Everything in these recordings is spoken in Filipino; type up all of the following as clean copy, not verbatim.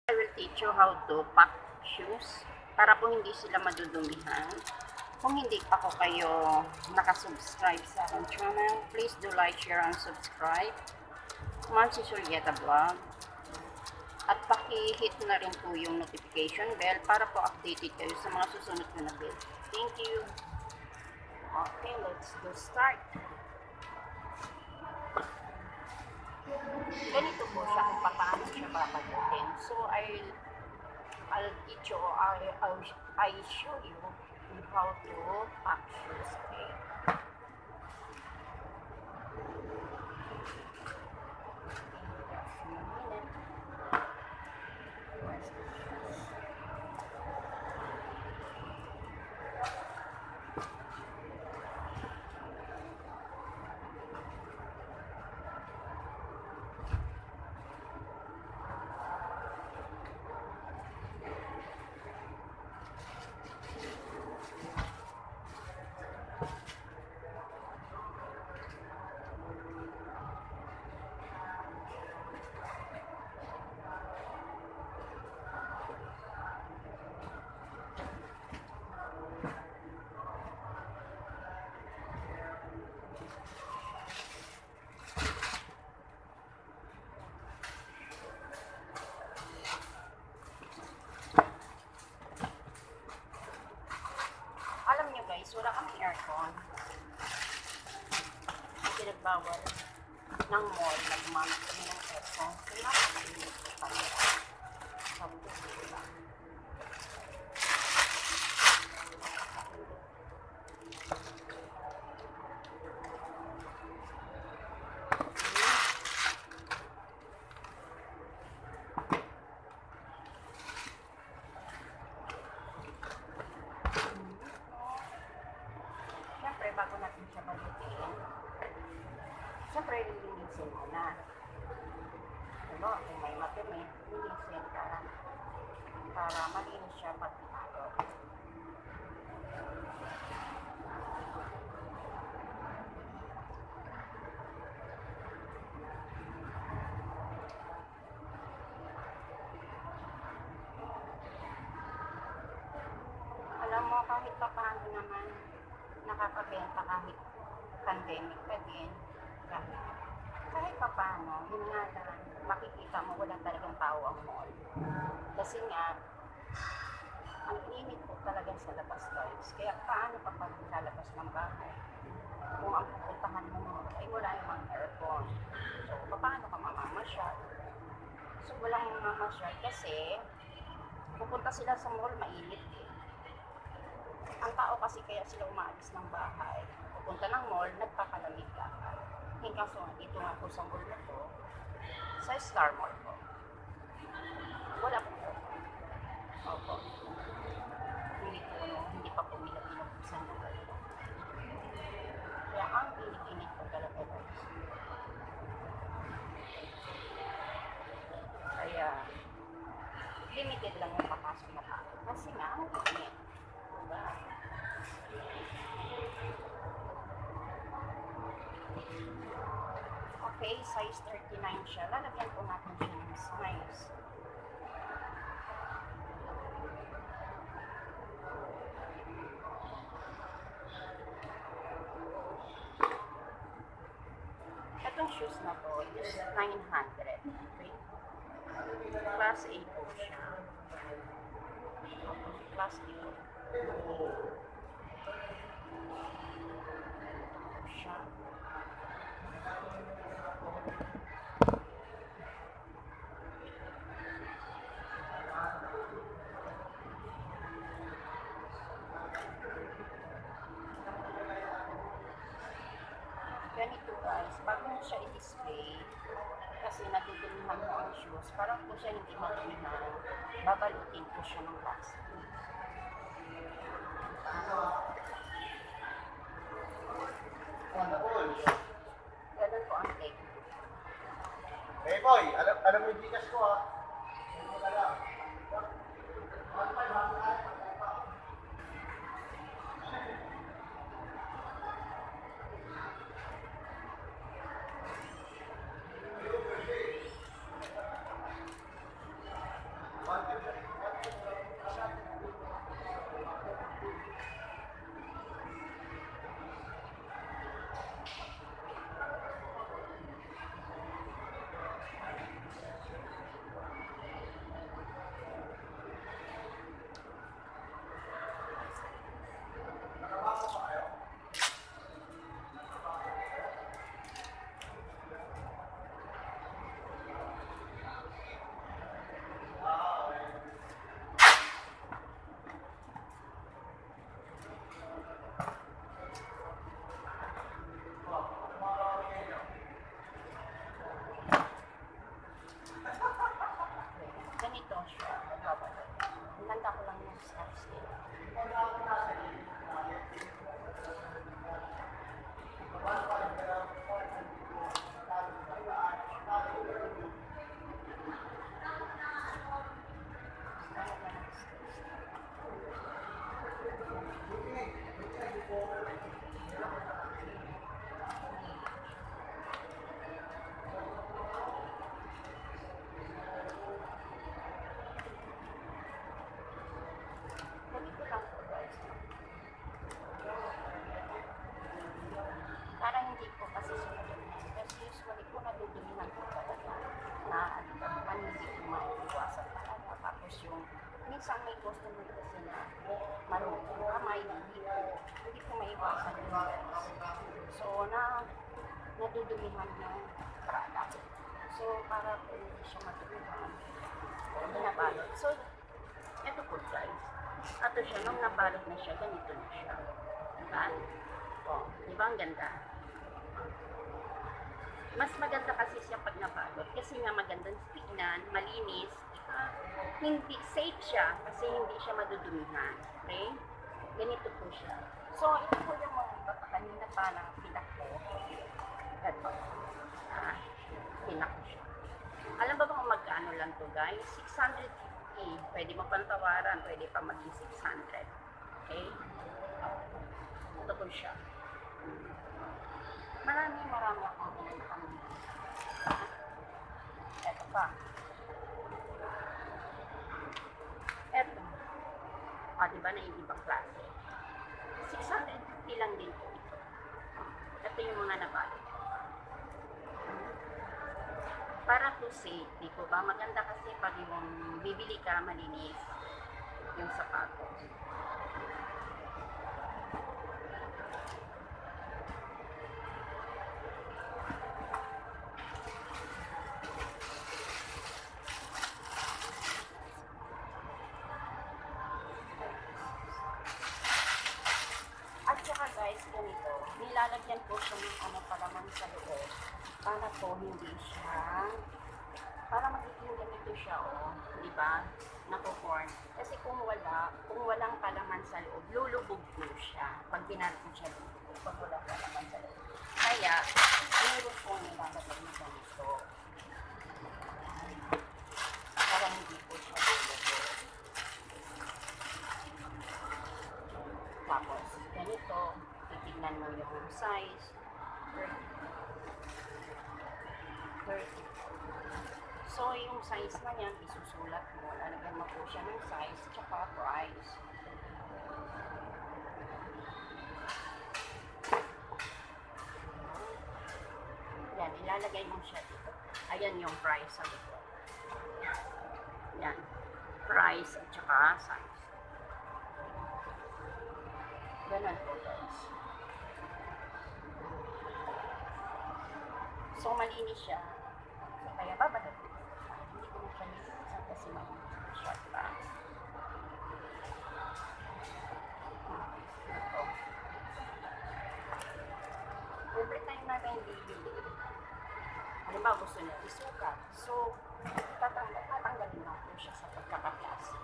I will teach you how to pack shoes para po hindi sila madudumihan. Kung hindi pa ko kayo nakasubscribe sa aking channel, please do like, share, and subscribe. Ma'am si Julieta Vlog. At paki-hit na rin po yung notification bell para po updated kayo sa mga susunod ko na video. Thank you. Okay, let's go start. Ganito po siya kung paano siya babagutin. So, I'll teach you, I show you how to pack shoes, okay? Just a minute. Where's the shoes? Alam nyo guys, wala kami aircon. Kasi nagbawal ng mall na gumamit kami ng aircon. Kaya napakainit ko talaga. Sabi ko sila. Siyempre, bago natin siya balutin, siyempre, lilinisin mo na. Diba, kung may matumi, lilinisin para malinis siya pati tayo. Alam mo, kahit pa paano naman, nakakabenta kahit pandemic pa din. Kahit pa paano, yun nga lang, makikita mo wala talagang tao ang mall. Kasi nga, ang init po talaga sa labas guys. Kaya paano pa pag lalabas ng bahay? Kung ang pupuntahan mo mall ay wala namang aircon. So, paano ka mamamasyal? So, walang mamamasyal kasi pupunta sila sa mall, mainit eh. Ang tao kasi kaya sila umaalis ng bahay, pupunta ng mall, nagpapalamig lang. Kaso dito nga po sa mall na to, sa Star Mall po, wala po. Opo. Hindi pa po nila pinabuksan ng mall. Kaya ang init-init po talaga guys. Kaya, limited lang yung papasok na tao. Kasi nga, ang init. Diba? Okay, size 39 siya. Lalagyan po natin siya ng size. Itong shoes na to is 900. Okay? Class A po siya. Class A. Siya. Ganito guys, bago mo siya i-display, kasi nadudumihan mo ang shoes, parang po siya hindi madumihan, babalutin po siya ng plastic. Ganun po ang take. Hey boy, alam mo yung Gcash ko ha? Ano mo lang? Ganda ko lang yung steps nila. Ganito lang po guys. Para hindi po kasi sumunod. Kasi usually po nadudumihan po talaga na man hindi po maiiwasan talaga. Tapos yung minsan may customer kasi na marunong kamay, hindi po maiwasan yun guys. So nadudumihan ng product. So para po hindi siya madudumihan, binabalot. So ito po guys. Ato siya, nung nabalot na siya, ganito na siya. Diba? O, diba ang ganda? Mas maganda kasi siya pag nabalot. Kasi nga magandang tignan, malinis. Hindi safe siya kasi hindi siya madudumihan. Okay? Ganito po siya. So, ito po yung mga iba pa kanina pa ng pinak ko. Ito. Pinak ko siya. Alam ba kung magkano lang to guys? 650. Pwede mo pantawaran, pwede pa maging 600. Okay? Ito po siya. Marami akong pinagpamili. Ito pa. Ito. Diba na yung ibang klase? 650 lang din po ito. Ito yung mga nabalot. Para to safe, di po ba? Maganda kasi pag yung bibili ka, malinis yung sapatos. At saka guys, ganito, nilalagyan po siya ng palaman sa loob para po hindi siya, para magiging ganito siya, di ba? Nakukorn. Kasi kung walang palaman sa loob, lulubog po siya pag binarap mo siya dito, pag walang palaman sa loob. Kaya, mayroon po nilalagay na ganito. Para hindi po siya lulubog. Tapos, ganito, titignan mo yung size. 30. So, yung size na yan, isusulat mo. Lalagyan mo po siya ng size, tsaka price. Yan, ilalagay mo siya dito. Ayan yung price sa likod. Yan. Price at tsaka size. Ganun po guys. So, malinis siya. Kaya babalot ko. Hindi ko na siya nilisan kasi mag-short pa. Ito. Every time na rin bibili. Halimbawa gusto niya isukat. So, tatanggalin na po siya sa pagkakaklase.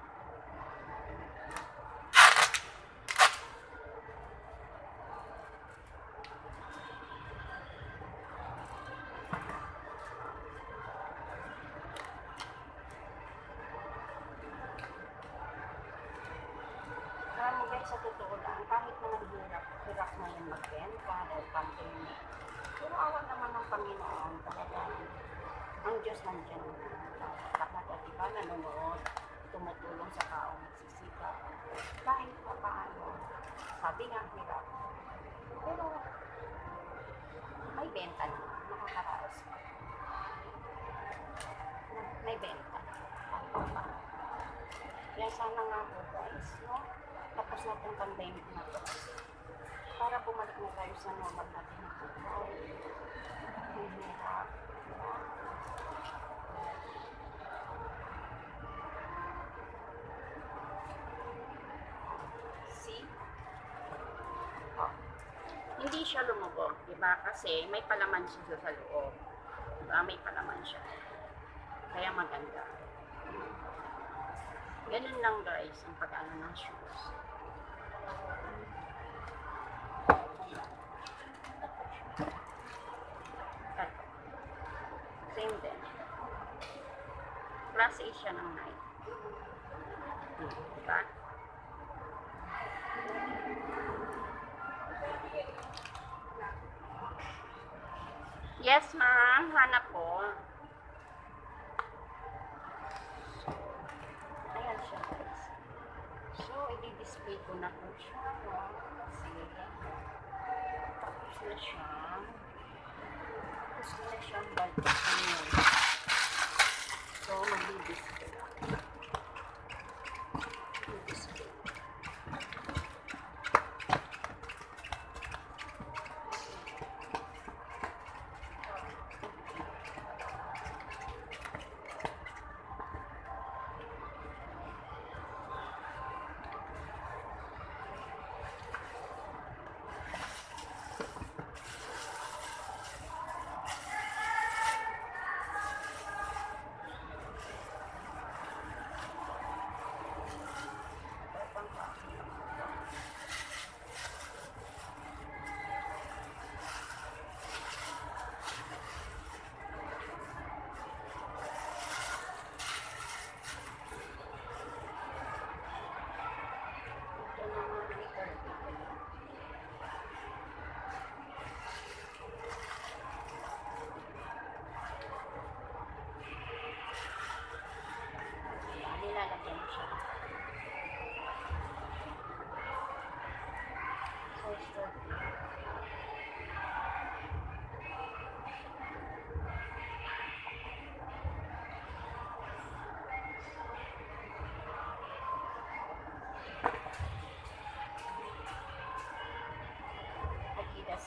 Sa totoo lang, kahit naman hirap na yung magbenta o pandemic, pero awan naman ng Panginoon talaga. Ang Diyos nandiyan talaga, diba, nanonood, tumutulong sa taong nagsisikap. Kahit pa paano, sabi nga hirap, pero may benta naman, nakakaraos pa. May benta. Kaya sana nga po guys, no? Tapos na itong pandemic na to. Para bumalik na tayo sa normal natin na buhay. Hirap. See? Oh. Hindi siya lumubog, diba? Kasi may palaman siya sa loob. Diba? May palaman siya. Kaya maganda. Ganun lang guys, ang pag-ano ng shoes. Ito. Same din. Class A siya ng Nike. Diba? Yes, ma'am. Hanap po. Ayan siya, guys. So, i-display ko na po siya. No? Kasi, tapos na siya. Tapos na siyang budget. So, mag-display. Display. Nilalagyan siya. Adidas.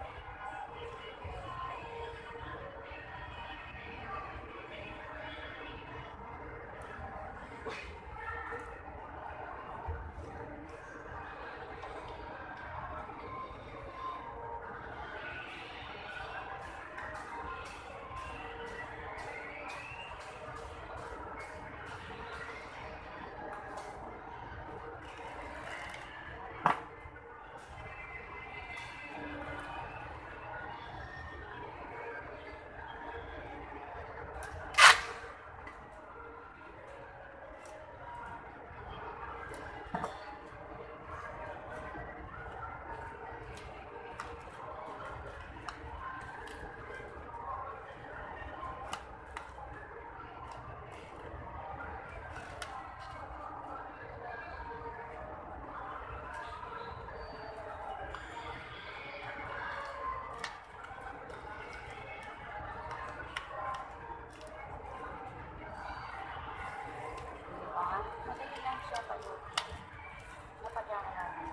Madali lang siya pag napadaan namin.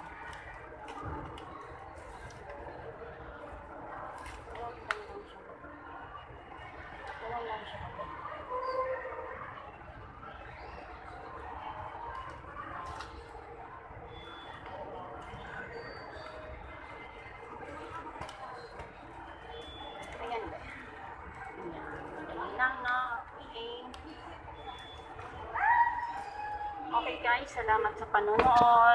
Ganun lang siya. Ayan ba? Ayan. Madali lang na. Okay guys, salamat sa panonood.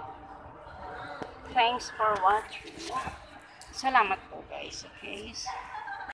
Thanks for watching. Salamat po guys. Okay.